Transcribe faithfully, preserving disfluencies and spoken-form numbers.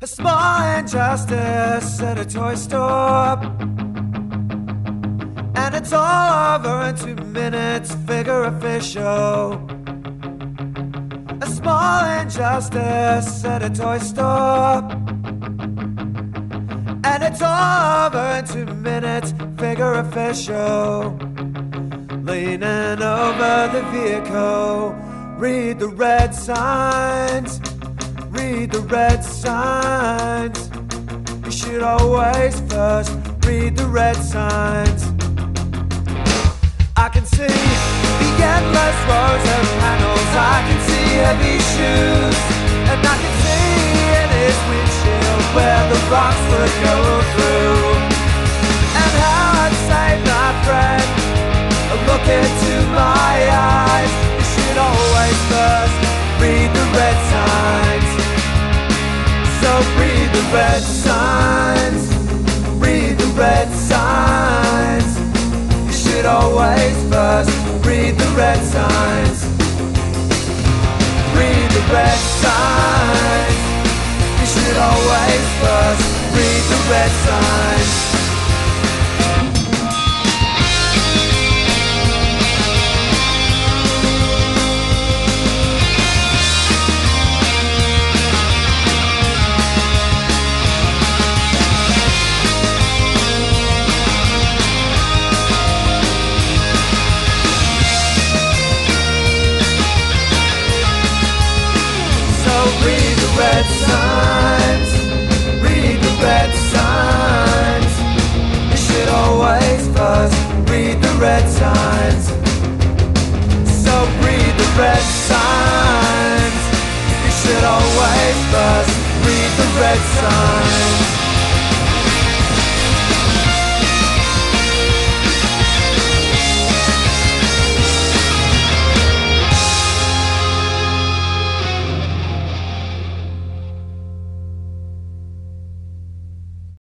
A small injustice at a toy store, and it's all over in two minutes, figure official. A small injustice at a toy store, and it's all over in two minutes, figure official. Leaning over the vehicle, read the red signs, read the red signs. You should always first read the red signs. I can see the endless rows of panels, I can see heavy shoes, and I can see in his windshield where the rocks would go through. And how I'd say, my friend, look into my eyes. You should always first read the red signs. So read the red signs, read the red signs. You should always first read the red signs. Read the red signs. You should always first read the red signs. Read the red signs, read the red signs. You should always first read the red signs. So read the red signs. You should always first read the red signs.